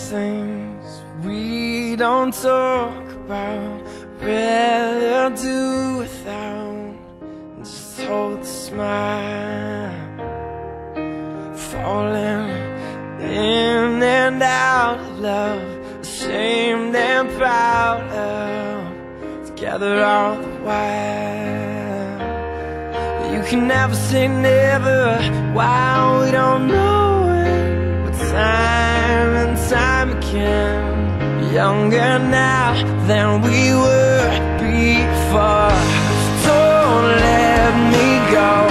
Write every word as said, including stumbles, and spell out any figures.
things we don't talk about, rather do without. Just hold the smile, falling in and out of love, ashamed and proud of, together all the while. You can never say never, while we don't know it, but time and time again, younger now than we were before. Don't let me go.